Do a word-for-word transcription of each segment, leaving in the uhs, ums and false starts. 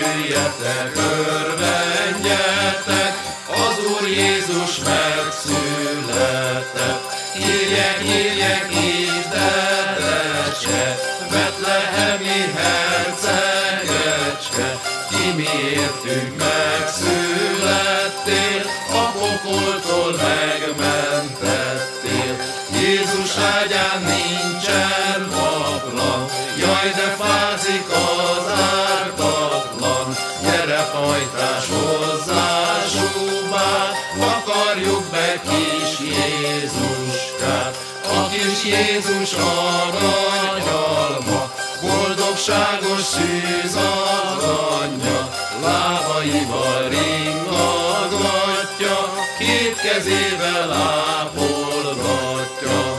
Örüljetek, örvendjetek, az Úr Jézus megszületett. Írjek, írjek, Istenecske, betlehemi hercegecske, ki miértünk megszülettél, a pokoltól megmentettél. Jézus ágyán nincsen paplan, jaj, de fázik az ártatlan. Gyere, pajtás, hozzá súbát, akarjuk be kis Jézuskát. A kis Jézus aranyalma, boldogságos szűz az anyja, lábaival ringatgatja, két kezével ápolgatja.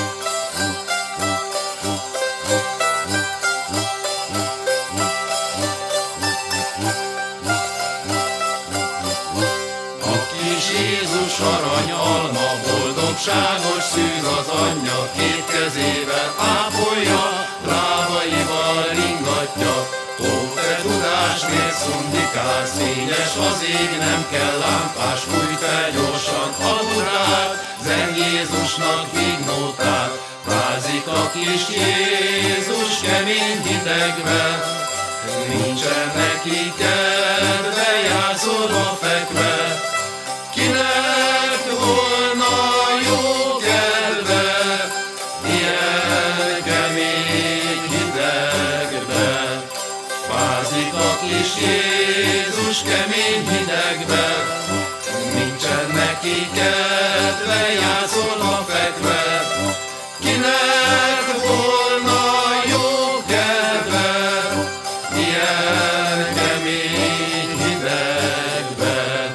A kis Jézus aranyalma, boldogságos szűz az anyja, két kezével ápolja, lábaival ringatja. Ó, te tudás, miért szundikálsz, fényes az ég, nem kell lámpás, fújj fel gyorsan a durát, zeng Jézusnak vignótát. Vázik a kis Jézus kemény hidegben, nincsen neki kedve, játszolva fekve. Kinek volna jó kedve, ilyen kemény hidegben? Fázik a kis Jézus kemény hidegben, nincsen neki kedve, játszolva fekve. Kinek volna jó kedve, ilyen kemény hidegben?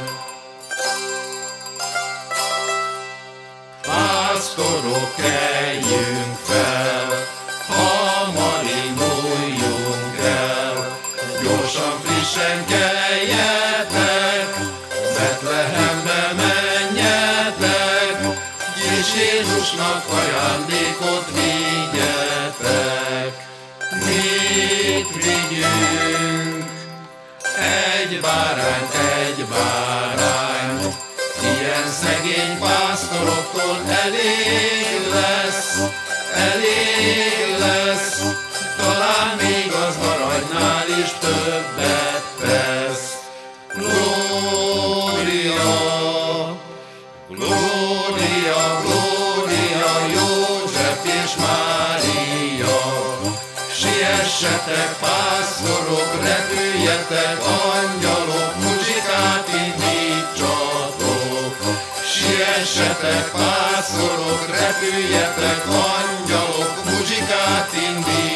Pásztorok, keljünk fel, hamar induljunk el, gyorsan, frissen keljetek, Betlehembe menjetek, kis Jézusnak ajándékot vigyetek. Mit vigyünk? Egy bárányt, egy bárányt, ilyen szegény pásztoroktól elég lesz, elég lesz, talán még az aranynál is többet tesz. Glória, Glória, Glória, József és Mária. Siessetek, pásztorok, repüljetek, angyalok, muzsikát indítsatok. Siessetek, pásztorok, repüljetek, angyalok, muzsikát indítsatok.